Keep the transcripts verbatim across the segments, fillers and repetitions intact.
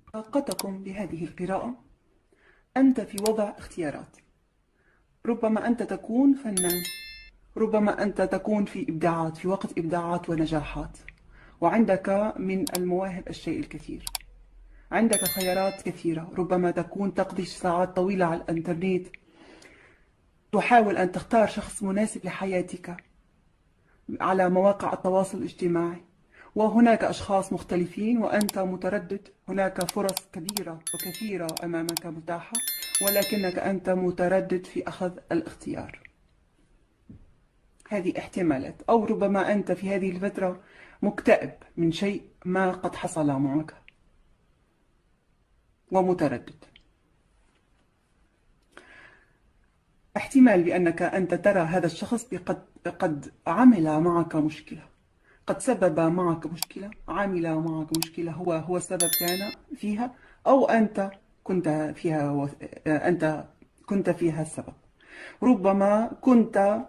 طاقتكم بهذه القراءة. أنت في وضع اختيارات. ربما أنت تكون فنان، ربما أنت تكون في إبداعات، في وقت إبداعات ونجاحات، وعندك من المواهب الشيء الكثير. عندك خيارات كثيرة، ربما تكون تقضي ساعات طويلة على الإنترنت، تحاول أن تختار شخص مناسب لحياتك على مواقع التواصل الاجتماعي، وهناك أشخاص مختلفين وأنت متردد. هناك فرص كبيرة وكثيرة أمامك متاحة، ولكنك أنت متردد في أخذ الاختيار. هذه احتمالات. أو ربما أنت في هذه الفترة مكتئب من شيء ما قد حصل معك ومتردد. احتمال بأنك أنت ترى هذا الشخص قد قد عمل معك مشكلة، قد سبب معك مشكلة، عمل معك مشكلة، هو هو السبب كان فيها، أو أنت كنت فيها و... أنت كنت فيها السبب. ربما كنت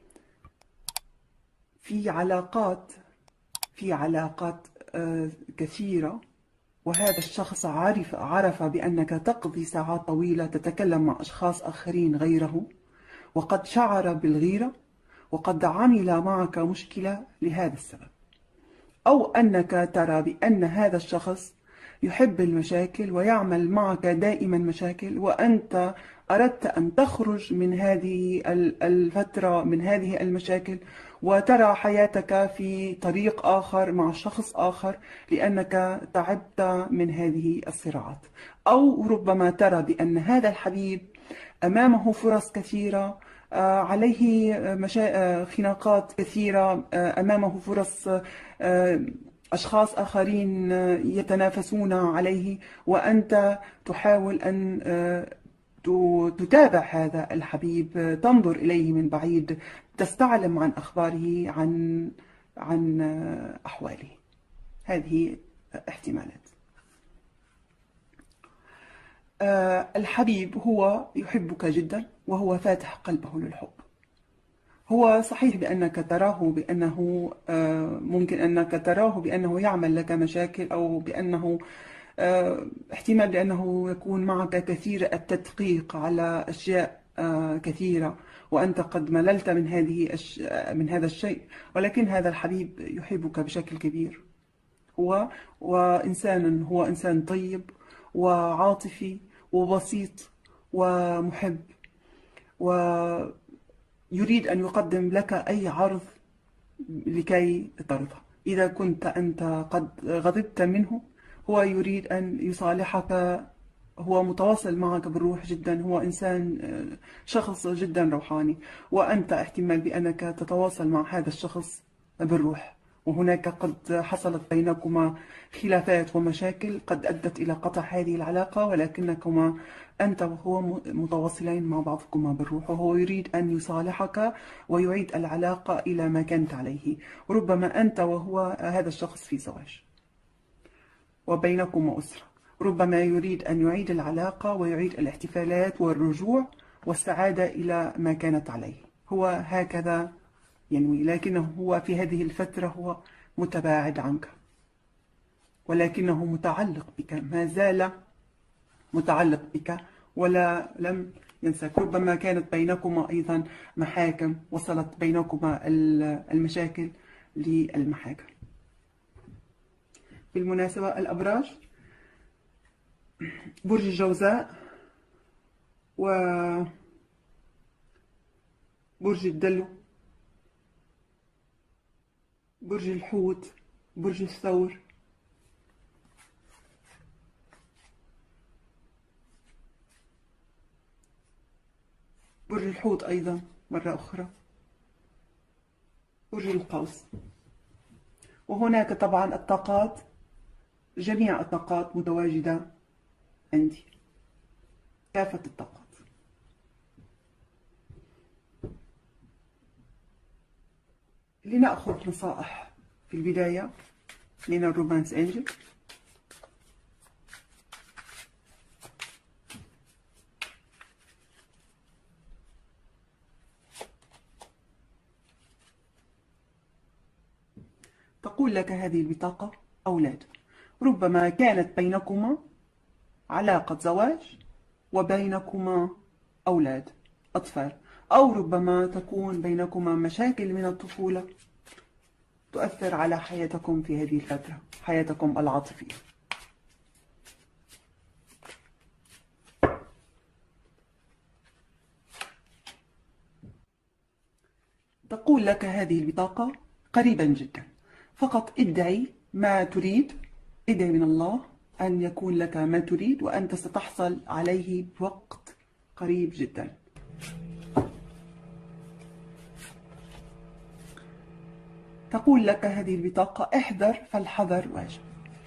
في علاقات في علاقات آه، كثيرة، وهذا الشخص عرف عرف بأنك تقضي ساعات طويلة تتكلم مع أشخاص آخرين غيره، وقد شعر بالغيرة، وقد عمل معك مشكلة لهذا السبب. أو أنك ترى بأن هذا الشخص يحب المشاكل ويعمل معك دائما مشاكل، وأنت أردت أن تخرج من هذه الفترة، من هذه المشاكل، وترى حياتك في طريق آخر مع شخص آخر، لأنك تعبت من هذه الصراعات. أو ربما ترى بأن هذا الحبيب أمامه فرص كثيرة، آه، عليه مشا... آه، خناقات كثيرة، آه، أمامه فرص، آه، أشخاص آخرين آه، يتنافسون عليه، وأنت تحاول أن آه، ت- تتابع هذا الحبيب، آه، تنظر إليه من بعيد، تستعلم عن أخباره، عن عن آه، أحواله. هذه احتمالات. آه، الحبيب هو يحبك جدا، وهو فاتح قلبه للحب. هو صحيح بأنك تراه بأنه آه، ممكن أنك تراه بأنه يعمل لك مشاكل، أو بأنه آه، احتمال بأنه يكون معك كثير التدقيق على أشياء آه، كثيرة، وأنت قد مللت من هذه الش- من هذا الشيء. ولكن هذا الحبيب يحبك بشكل كبير. هو وإنسان هو إنسان طيب وعاطفي وبسيط ومحب، ويريد أن يقدم لك أي عرض لكي ترضى. إذا كنت أنت قد غضبت منه، هو يريد أن يصالحك. هو متواصل معك بالروح جدا، هو إنسان آه، شخص جدا روحاني، وأنت احتمال بأنك تتواصل مع هذا الشخص بالروح، وهناك قد حصلت بينكما خلافات ومشاكل قد أدت إلى قطع هذه العلاقة، ولكنكما أنت وهو متواصلين مع بعضكما بالروح، وهو يريد أن يصالحك ويعيد العلاقة إلى ما كانت عليه. ربما أنت وهو هذا الشخص في زواج وبينكما أسرة، ربما يريد أن يعيد العلاقة ويعيد الاحتفالات والرجوع والسعادة إلى ما كانت عليه. هو هكذا ينوي، لكنه هو في هذه الفترة هو متباعد عنك، ولكنه متعلق بك، ما زال متعلق بك ولا لم ينساك. ربما كانت بينكما أيضا محاكم، وصلت بينكما المشاكل للمحاكم. بالمناسبة، الأبراج: برج الجوزاء، وبرج الدلو، برج الحوت، برج الثور، برج الحوت أيضا مرة أخرى، برج القوس. وهناك طبعا الطاقات، جميع الطاقات متواجدة عندي، كافة الطاقات. لنأخذ نصائح في البداية من الرومانس أنجل. تقول لك هذه البطاقة: أولاد. ربما كانت بينكما علاقة زواج وبينكما أولاد أطفال، أو ربما تكون بينكما مشاكل من الطفولة تؤثر على حياتكم في هذه الفترة، حياتكم العاطفية. تقول لك هذه البطاقة قريبا جدا، فقط ادعي ما تريد، ادعي من الله أن يكون لك ما تريد وأنت ستحصل عليه بوقت قريب جدا. تقول لك هذه البطاقة احذر فالحذر واجب.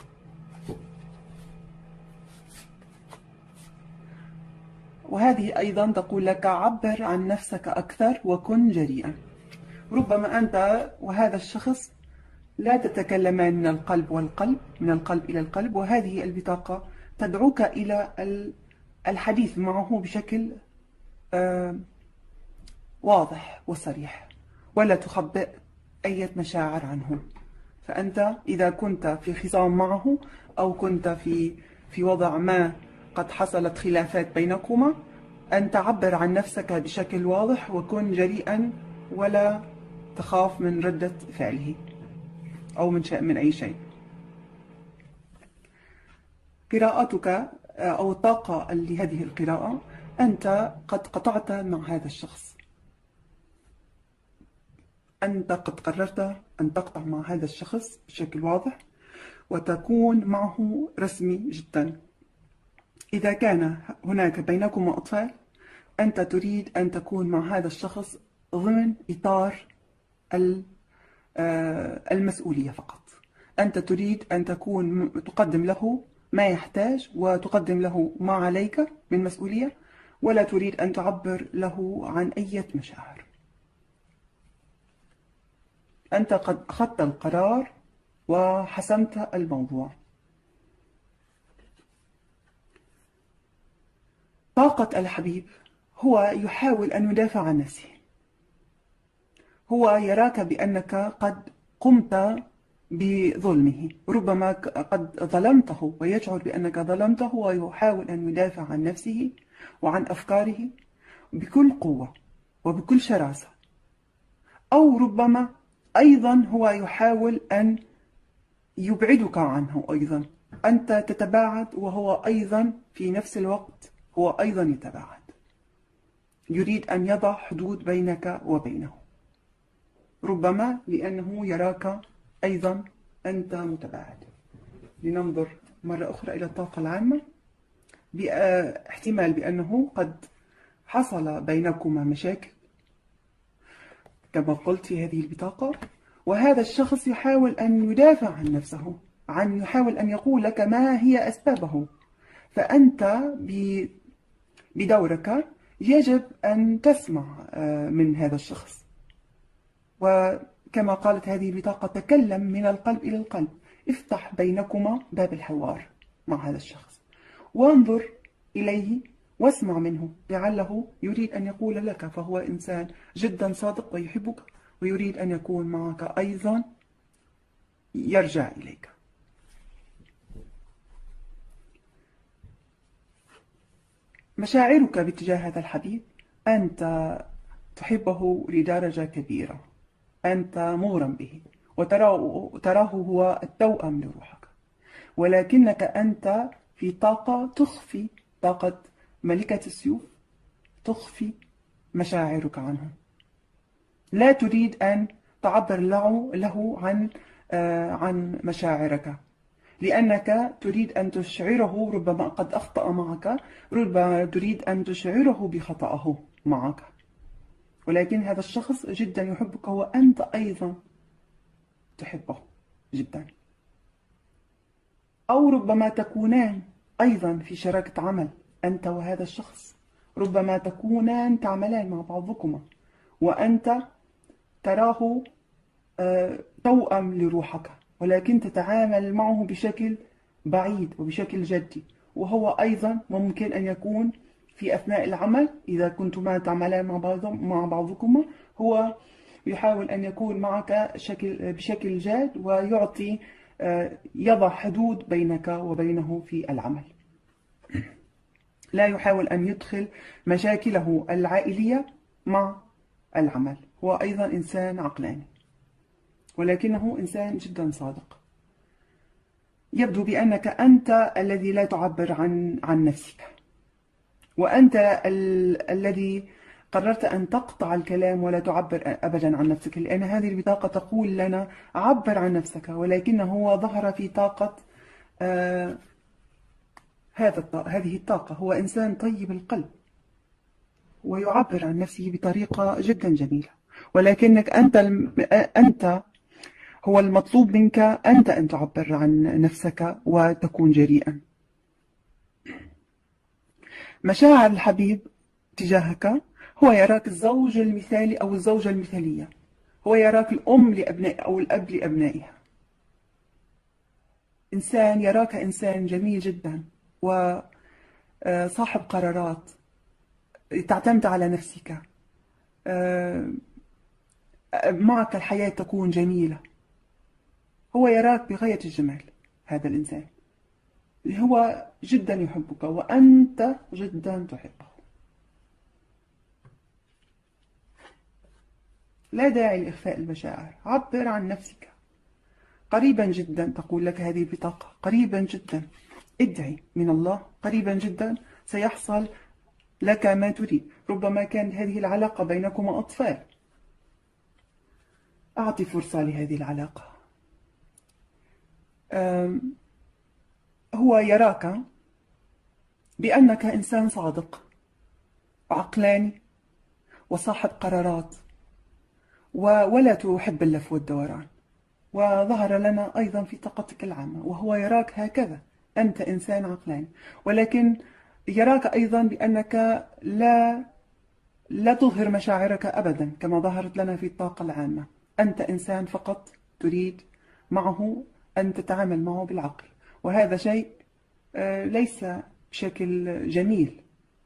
وهذه أيضا تقول لك عبر عن نفسك أكثر وكن جريئا. ربما أنت وهذا الشخص لا تتكلمان من القلب والقلب، من القلب إلى القلب، وهذه البطاقة تدعوك إلى الحديث معه بشكل واضح وصريح، ولا تخبئ أي مشاعر عنه. فأنت إذا كنت في خصام معه أو كنت في في وضع ما قد حصلت خلافات بينكما، أن تعبر عن نفسك بشكل واضح وكن جريئا، ولا تخاف من ردة فعله أو من شيء من أي شيء. قراءتك أو الطاقة لهذه القراءة، أنت قد قطعت مع هذا الشخص، أنت قد قررت أن تقطع مع هذا الشخص بشكل واضح وتكون معه رسمي جدا. إذا كان هناك بينكما أطفال، أنت تريد أن تكون مع هذا الشخص ضمن إطار المسؤولية فقط. أنت تريد أن تكون تقدم له ما يحتاج وتقدم له ما عليك من مسؤولية، ولا تريد أن تعبر له عن أي مشاعر. أنت قد أخذت القرار وحسمت الموضوع. طاقة الحبيب هو يحاول أن يدافع عن نفسه، هو يراك بأنك قد قمت بظلمه، ربما قد ظلمته ويشعر بأنك ظلمته، ويحاول أن يدافع عن نفسه وعن أفكاره بكل قوة وبكل شراسة. أو ربما أيضا هو يحاول أن يبعدك عنه أيضا، أنت تتباعد وهو أيضا في نفس الوقت هو أيضا يتباعد، يريد أن يضع حدود بينك وبينه، ربما لأنه يراك أيضا أنت متباعد. لننظر مرة أخرى إلى الطاقة العامة. باحتمال بأنه قد حصل بينكما مشاكل كما قلت في هذه البطاقة، وهذا الشخص يحاول أن يدافع عن نفسه، عن يحاول أن يقول لك ما هي أسبابه. فأنت بدورك يجب أن تسمع من هذا الشخص، وكما قالت هذه البطاقة تكلم من القلب إلى القلب. افتح بينكما باب الحوار مع هذا الشخص وانظر إليه واسمع منه، لعله يريد أن يقول لك، فهو إنسان جدا صادق ويحبك ويريد أن يكون معك أيضا، يرجع إليك. مشاعرك باتجاه هذا الحبيب، أنت تحبه لدرجة كبيرة، أنت مغرم به وتراه تراه هو التوأم لروحك، ولكنك أنت في طاقة تخفي، طاقة ملكة السيوف تخفي مشاعرك عنه. لا تريد أن تعبر له, له عن عن مشاعرك، لأنك تريد أن تشعره، ربما قد أخطأ معك، ربما تريد أن تشعره بخطأه معك، ولكن هذا الشخص جدا يحبك وأنت أيضا تحبه جدا. أو ربما تكونان أيضا في شراكة عمل أنت وهذا الشخص، ربما تكونان تعملان مع بعضكما وأنت تراه توأم لروحك، ولكن تتعامل معه بشكل بعيد وبشكل جدي، وهو أيضا ممكن أن يكون في أثناء العمل إذا كنتما تعملان مع بعض مع بعضكما، هو يحاول أن يكون معك شكل بشكل جاد ويعطي يضع حدود بينك وبينه في العمل. لا يحاول أن يدخل مشاكله العائلية مع العمل. هو أيضا إنسان عقلاني، ولكنه إنسان جدا صادق. يبدو بأنك أنت الذي لا تعبر عن عن نفسك، وأنت ال الذي قررت أن تقطع الكلام ولا تعبر أبدا عن نفسك، لأن هذه البطاقة تقول لنا عبر عن نفسك، ولكنه هو ظهر في طاقة آه هذا هذه الطاقة. هو إنسان طيب القلب ويعبر عن نفسه بطريقة جدا جميلة، ولكنك أنت أنت هو المطلوب منك أنت أن تعبر عن نفسك وتكون جريئا. مشاعر الحبيب تجاهك، هو يراك الزوج المثالي أو الزوجة المثالية، هو يراك الأم لأبناء أو الأب لأبنائها. إنسان يراك إنسان جميل جدا وصاحب قرارات، تعتمد على نفسك، معك الحياة تكون جميلة. هو يراك بغاية الجمال. هذا الإنسان هو جدا يحبك وأنت جدا تحبه. لا داعي لإخفاء المشاعر، عبر عن نفسك. قريبا جدا تقول لك هذه البطاقة، قريبا جدا ادعي من الله، قريبا جدا سيحصل لك ما تريد. ربما كانت هذه العلاقة بينكما أطفال، أعطي فرصة لهذه العلاقة. هو يراك بأنك إنسان صادق وعقلاني وصاحب قرارات ولا تحب اللف والدوران، وظهر لنا أيضا في طاقتك العامة. وهو يراك هكذا، أنت إنسان عقلاني، ولكن يراك أيضا بأنك لا لا تظهر مشاعرك أبدا كما ظهرت لنا في الطاقة العامة. أنت إنسان فقط تريد معه أن تتعامل معه بالعقل، وهذا شيء ليس بشكل جميل.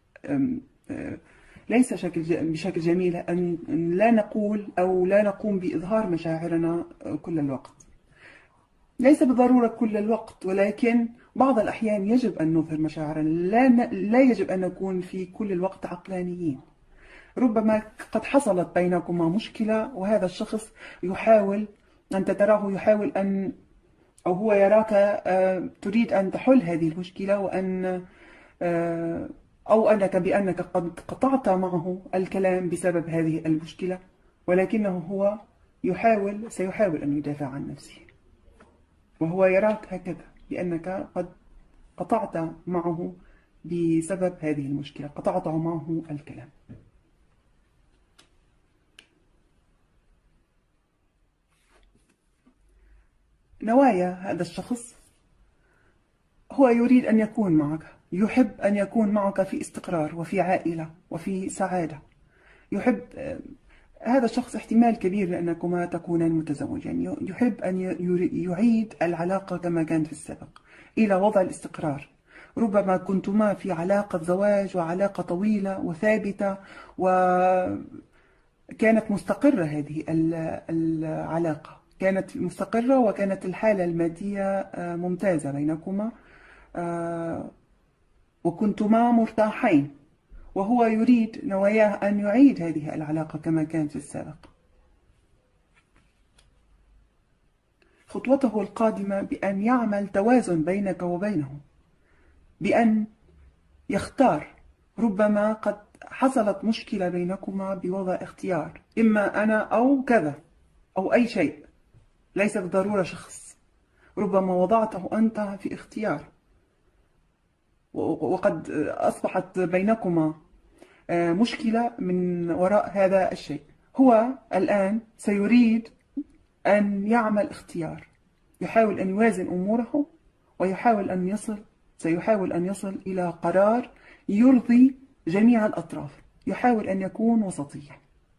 ليس شكل بشكل جميل أن لا نقول أو لا نقوم بإظهار مشاعرنا كل الوقت. ليس بالضرورة كل الوقت، ولكن بعض الأحيان يجب أن نظهر مشاعرنا. لا لا يجب أن نكون في كل الوقت عقلانيين. ربما قد حصلت بينكما مشكلة وهذا الشخص يحاول، أنت تراه يحاول أن، أو هو يراك تريد أن تحل هذه المشكلة، وأن أو أنك بأنك قد قطعت معه الكلام بسبب هذه المشكلة، ولكنه هو يحاول سيحاول أن يدافع عن نفسه. وهو يراك هكذا بأنك قد قطعت معه بسبب هذه المشكلة، قطعت معه الكلام. نوايا هذا الشخص، هو يريد أن يكون معك، يحب أن يكون معك في استقرار وفي عائلة وفي سعادة. يحب هذا الشخص احتمال كبير لأنكما تكونان متزوجين، يحب أن يعيد العلاقة كما كانت في السابق إلى وضع الاستقرار. ربما كنتما في علاقة زواج وعلاقة طويلة وثابتة وكانت مستقرة، هذه العلاقة كانت مستقرة وكانت الحالة المادية ممتازة بينكما وكنتما مرتاحين، وهو يريد نواياه أن يعيد هذه العلاقة كما كانت في السابق. خطوته القادمة بأن يعمل توازن بينك وبينه، بأن يختار. ربما قد حصلت مشكلة بينكما بوضع اختيار، إما أنا أو كذا أو أي شيء، ليس بالضرورة شخص. ربما وضعته أنت في اختيار، وقد أصبحت بينكما مشكلة من وراء هذا الشيء. هو الآن سيريد أن يعمل اختيار، يحاول أن يوازن أموره ويحاول أن يصل سيحاول أن يصل إلى قرار يرضي جميع الأطراف، يحاول أن يكون وسطيا.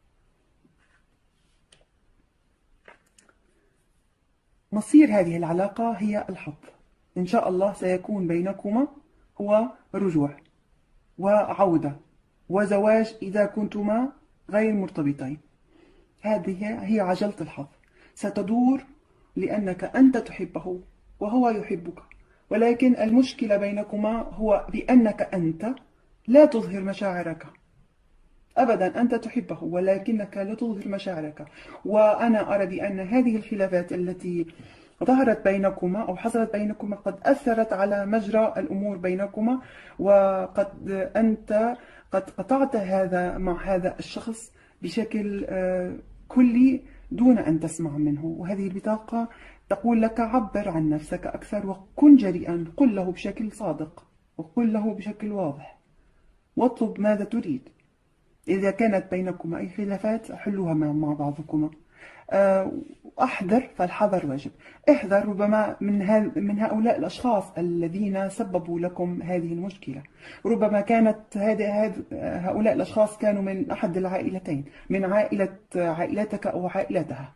مصير هذه العلاقة هي الحب. إن شاء الله سيكون بينكما هو رجوع وعودة وزواج إذا كنتما غير مرتبطين. هذه هي عجلة الحظ، ستدور لأنك أنت تحبه وهو يحبك، ولكن المشكلة بينكما هو بأنك أنت لا تظهر مشاعرك أبدا. أنت تحبه ولكنك لا تظهر مشاعرك. وأنا أرى بأن هذه الخلافات التي ظهرت بينكما أو حصلت بينكما قد أثرت على مجرى الأمور بينكما، وقد أنت قد قطعت هذا مع هذا الشخص بشكل آه، كلي دون أن تسمع منه. وهذه البطاقة تقول لك: عبر عن نفسك أكثر وكن جريئا، قل له بشكل صادق وقل له بشكل واضح واطلب ماذا تريد. إذا كانت بينكما أي خلافات حلوها مع بعضكما. آه، أحذر، فالحذر واجب. احذر ربما من من هؤلاء الأشخاص الذين سببوا لكم هذه المشكلة. ربما كانت هذه هؤلاء الأشخاص كانوا من أحد العائلتين، من عائلة عائلتك أو عائلتها،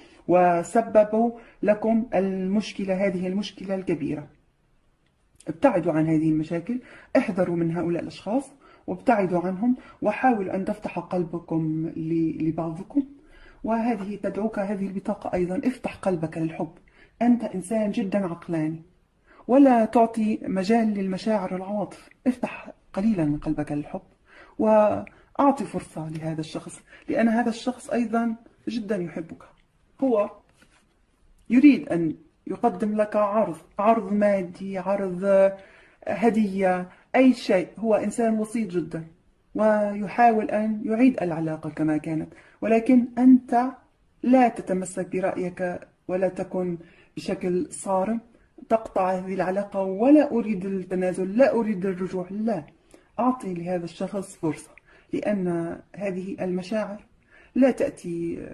وسببوا لكم المشكلة، هذه المشكلة الكبيرة. ابتعدوا عن هذه المشاكل، احذروا من هؤلاء الأشخاص وابتعدوا عنهم، وحاولوا أن تفتح قلبكم لبعضكم. وهذه تدعوك هذه البطاقة أيضا: افتح قلبك للحب. أنت إنسان جدا عقلاني، ولا تعطي مجال للمشاعر والعواطف. افتح قليلا من قلبك للحب وأعطي فرصة لهذا الشخص، لأن هذا الشخص أيضا جدا يحبك. هو يريد أن يقدم لك عرض عرض مادي، عرض هدية، أي شيء. هو إنسان بسيط جدا ويحاول أن يعيد العلاقة كما كانت، ولكن أنت لا تتمسك برأيك ولا تكن بشكل صارم تقطع هذه العلاقة. ولا أريد التنازل، لا أريد الرجوع، لا. أعطي لهذا الشخص فرصة، لأن هذه المشاعر لا تأتي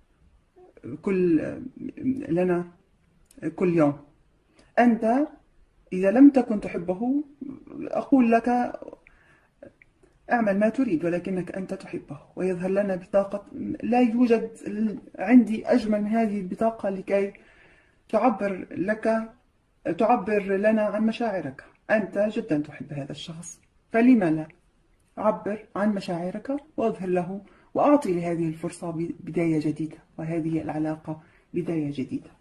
كل لنا كل يوم. أنت إذا لم تكن تحبه أقول لك اعمل ما تريد، ولكنك أنت تحبه. ويظهر لنا بطاقة، لا يوجد عندي أجمل من هذه البطاقة لكي تعبر لك تعبر لنا عن مشاعرك. أنت جدا تحب هذا الشخص، فلما لا؟ عبر عن مشاعرك واظهر له، وأعطي لهذه الفرصة بداية جديدة، وهذه العلاقة بداية جديدة.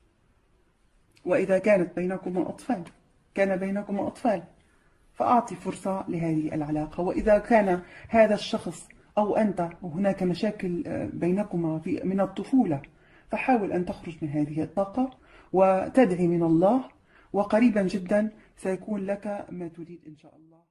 وإذا كانت بينكما أطفال كان بينكما أطفال فأعطي فرصة لهذه العلاقة. وإذا كان هذا الشخص أو أنت وهناك مشاكل بينكما في من الطفولة، فحاول أن تخرج من هذه الطاقة وتدعي من الله، وقريبا جدا سيكون لك ما تريد إن شاء الله.